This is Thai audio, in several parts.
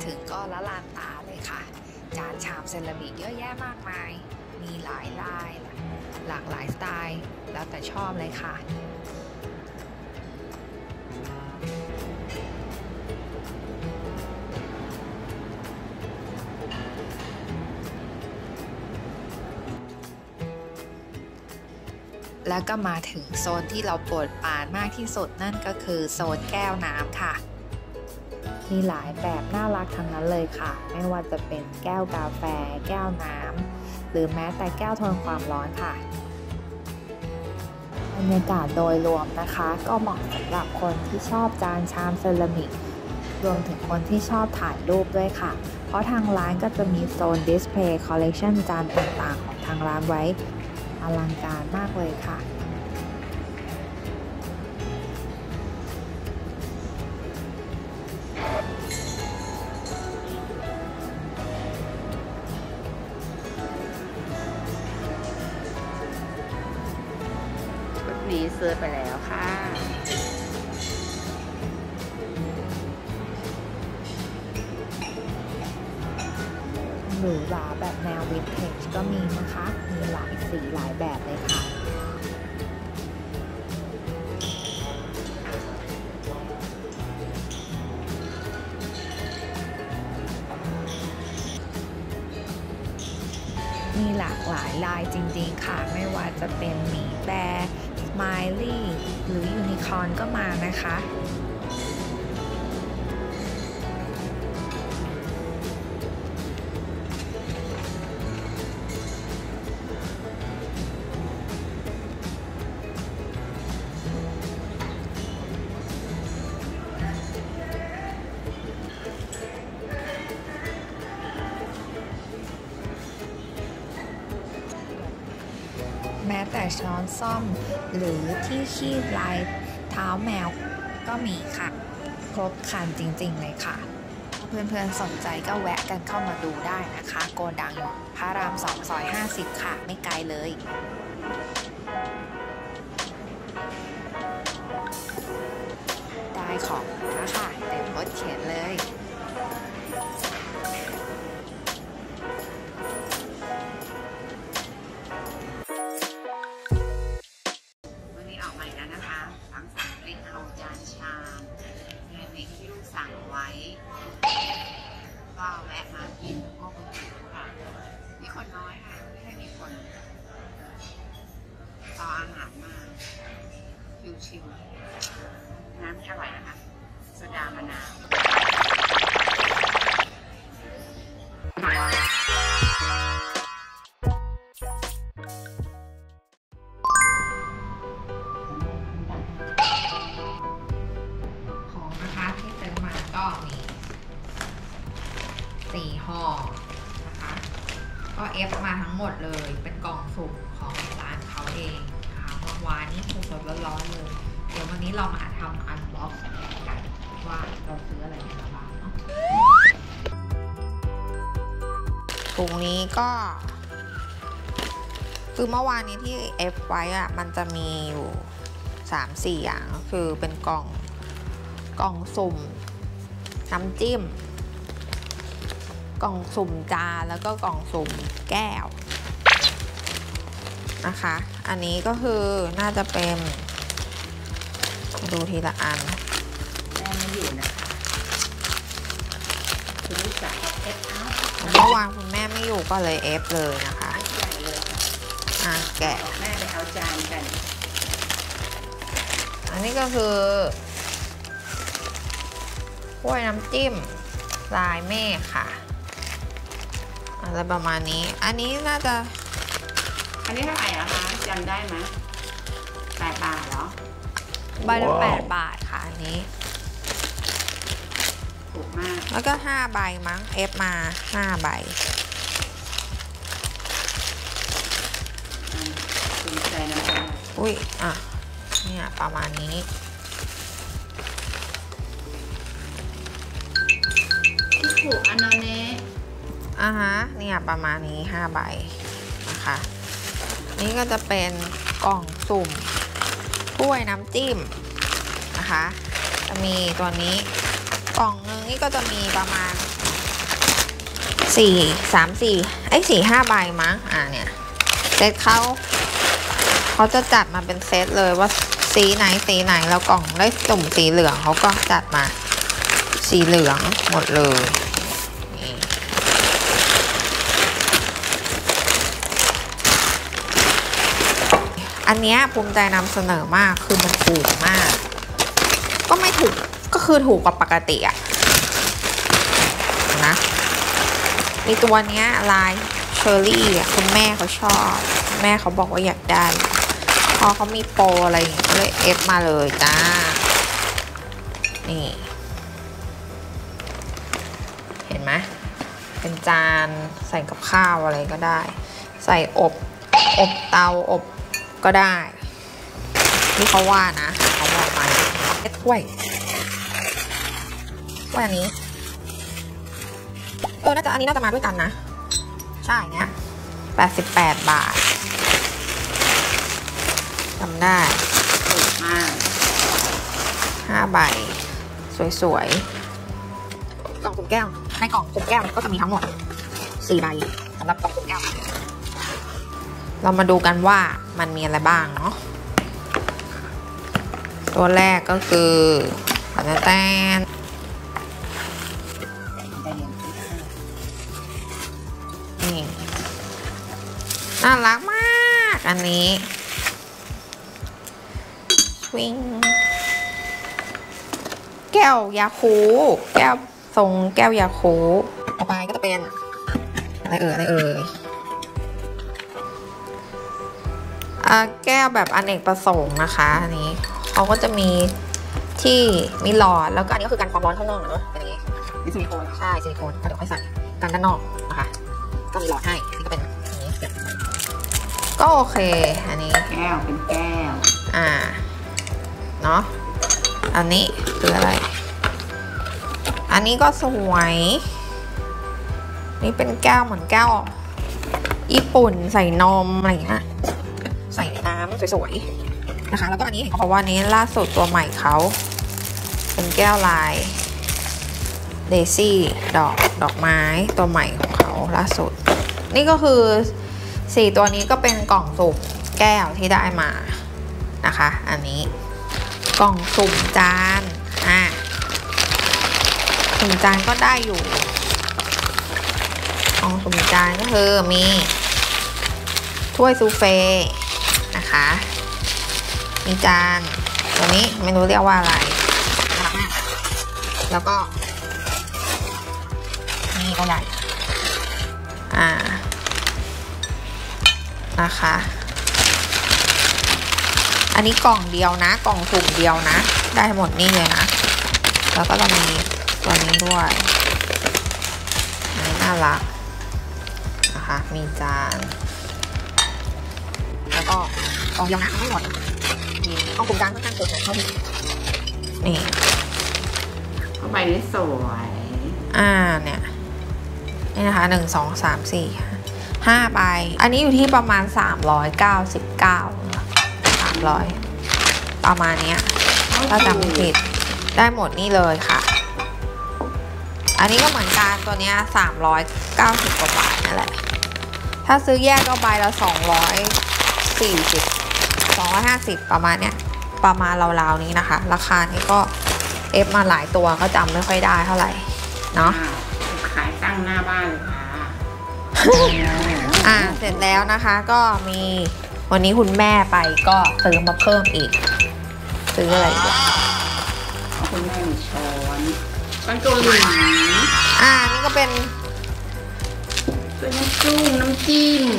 ถึงก็ละลานตาเลยค่ะจานชามเซรามิกเยอะแยะมากมายมีหลายลายหลากหลายสไตล์แล้วแต่ชอบเลยค่ะแล้วก็มาถึงโซนที่เราโปรดปรานมากที่สุดนั่นก็คือโซนแก้วน้ำค่ะมีหลายแบบน่ารักทั้งนั้นเลยค่ะไม่ว่าจะเป็นแก้วกาแฟแก้วน้ำหรือแม้แต่แก้วทนความร้อนค่ะบรรยากาศโดยรวมนะคะก็เหมาะสำหรับคนที่ชอบจานชามเซรามิกรวมถึงคนที่ชอบถ่ายรูปด้วยค่ะเพราะทางร้านก็จะมีโซนดิสเพลย์คอลเลคชันจานต่างๆของทางร้านไว้อลังการมากเลยค่ะนี้ซื้อไปแล้วค่ะหรูหราแบบแนววินเทจก็มีนะคะมีหลายสีหลายแบบเลยค่ะมีหลากหลายลายจริงๆค่ะไม่ว่าจะเป็นหมีแบร์สไมลี่หรือยูนิคอร์นก็มานะคะแม้แต่ช้อนซ่อมหรือที่คีบลายเท้าแมวก็มีค่ะครบครันจริงๆเลยค่ะเพื่อนๆสนใจก็แวะกันเข้ามาดูได้นะคะโกดังพระราม2 ซอย 50ค่ะไม่ไกลเลยได้ของแล้วค่ะเต็มรถเข็นเลยสั่งไว้ก็แวะมากินก็คนอื่นค่ะมีคนน้อยค่ะไม่ได้มีคนต่ออาหารมาชิวๆน้ำอร่อยนะคะโซดามะนาวก็มี4 ห่อนะคะก็เอฟมาทั้งหมดเลยเป็นกล่องสุ่มของร้านเขาเองนะคะเมื่อวานนี้สดๆร้อนๆเลยเดี๋ยววันนี้เรามาทำอันบ็อกซ์กันว่าเราซื้ออะไรมาบ้างเนาะถุงนี้ก็คือเมื่อวานนี้ที่เอฟไว้อะมันจะมีอยู่ 3-4 อย่างก็คือเป็นกล่องสุ่มน้ำจิ้มกล่องสุ่มจานแล้วก็กล่องสุ่มแก้วนะคะอันนี้ก็คือน่าจะเป็นดูทีละอันแม่ไม่อยู่นะคะคุณลูกสาวเอฟเอาเมื่อวานคุณแม่ไม่อยู่ก็เลยเอฟเลยนะคะแกะแม่ไปเอาจานกันอันนี้ก็คือถ้วยน้ำจิ้มลายเมฆค่ะอะไรประมาณนี้อันนี้น่าจะอันนี้เท่าไหร่อะคะจำได้ไหม8 บาทเหรอใบละ8 บาทค่ะอันนี้ถูกมากแล้วก็5 ใบมั้งเอฟมา5 ใบคุณใจนะคะอุ้ยเนี่ยประมาณนี้ถูกอันนี้เนี่ยประมาณนี้5 ใบนะคะนี่ก็จะเป็นกล่องสุ่มถ้วยน้ำจิ้มนะคะจะมีตัวนี้กล่องนึงนี่ก็จะมีประมาณ 4-5 ใบมั้งเนี่ยเซตเขาจะจัดมาเป็นเซตเลยว่าสีไหนแล้วกล่องได้สุ่มสีเหลืองเขาก็จัดมาสีเหลืองหมดเลยนี่อันนี้ภูมิใจนำเสนอมากคือมันถูกมากก็ไม่ถูกก็คือถูกกว่าปกติอะนะมีตัวนี้ลายเชอร์รี่คุณแม่เขาชอบแม่เขาบอกว่าอยากได้พอเขามีโปรอะไรอย่างเงี้ยก็เลยเอฟมาเลยจ้านี่เห็นไหมเป็นจานใส่กับข้าวอะไรก็ได้ใส่อบเตาอบก็ได้นี่เขาว่านะเขาบอกมาถ้วยอันนี้น่าจะอันนี้น่าจะมาด้วยกันนะใช่เนี้ย88 บาททำได้ถูกมาก5 ใบสวยๆกล่องสุ่มแก้วในกล่องสุ่มแก้วก็จะมีทั้งหมด4 ใบสำหรับกล่องสุ่มแก้วเรามาดูกันว่ามันมีอะไรบ้างเนาะตัวแรกก็คือแตนนี่น่ารักมากอันนี้วิ่งแก้วยาคูแก้วทรงแก้วยาคูต่อไปก็จะเป็นอะไรเอ่ยแก้วแบบอเนกประสงค์นะคะอันนี้เขาก็จะมีที่มีหลอดแล้วก็อันนี้ก็คือกันความร้อนข้างนอกเนาะอันนี้ซิลิโคนใช่ซิลิโคนเดี๋ยวค่อยใส่กันด้านนอกนะคะก็มีหลอดให้นี่ก็เป็นอันนี้ก็โอเคอันนี้แก้วเป็นแก้วเนาะอันนี้คืออะไรอันนี้ก็สวยนี่เป็นแก้วเหมือนแก้วญี่ปุ่นใส่นมอะไรอย่างเงี้ยใส่น้ำสวยๆนะคะแล้วก็อันนี้เพราะว่านี้ล่าสุดตัวใหม่เขาเป็นแก้วลายเดซี่ดอกไม้ตัวใหม่ของเขาล่าสุดนี่ก็คือ4 ตัวนี้ก็เป็นกล่องสุ่มแก้วที่ได้มานะคะอันนี้กล่องสุ่มจานสุ่มจานก็ได้อยู่กล่องสุ่มจานก็คือมีถ้วยซูเฟ่นะคะมีจานตัวนี้ไม่รู้เรียกว่าอะไรแล้วก็นี่ก็ใหญ่นะคะอันนี้กล่องเดียวนะกล่องสุ่มเดียวนะได้หมดนี่เลยนะแล้วก็จะมีตัวนี้ด้วยอันนี้น่ารักนะคะมีจานแล้วก็กล่องเดียวนะไม่หมดมีกล่องสุ่มจานค่อนข้างเยอะนะเท่าที่นี่เข้าไปนี่สวยเนี่ยนี่นะคะ1 2 3 4 5 ใบอันนี้อยู่ที่ประมาณ300ประมาณนี้ถ้าจำไม่ผิดได้หมดนี่เลยค่ะอันนี้ก็เหมือนกันตัวนี้390 กว่าบาทนั่นแหละถ้าซื้อแยกก็ใบละ250ประมาณเนี้ยประมาณราวๆนี้นะคะราคานี้ก็เอฟมาหลายตัวก็จำไม่ค่อยได้เท่าไหร่เนาะขายตั้งหน้าบ้านเลยค่ะเสร็จแล้วนะคะก็มีวันนี้คุณแม่ไปก็ซื้อมาเพิ่มอีกซื้ออะไรอีกคุณแม่มีช้อนเกาหลีนี่ก็เป็นน้ำจุ้งน้ำจิ้ม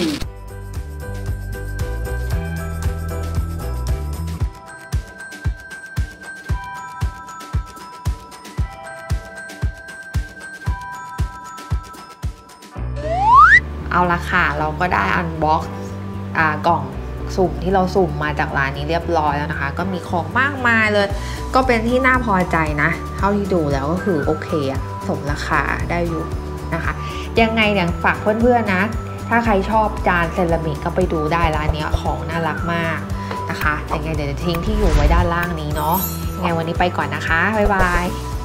เอาละค่ะเราก็ได้อันบ็อกซ์กล่องสุ่มที่เราสุ่มมาจากร้านนี้เรียบร้อยแล้วนะคะก็มีของมากมายเลยก็เป็นที่น่าพอใจนะเท่าที่ดูแล้วก็คือโอเคอะสมราคาได้อยู่นะคะยังไงเนี่ยฝากเพื่อนๆนะถ้าใครชอบจานเซรามิกก็ไปดูได้ร้านนี้ของน่ารักมากนะคะยังไงเดี๋ยวจะทิ้งที่อยู่ไว้ด้านล่างนี้เนาะยังไงวันนี้ไปก่อนนะคะบ๊ายบาย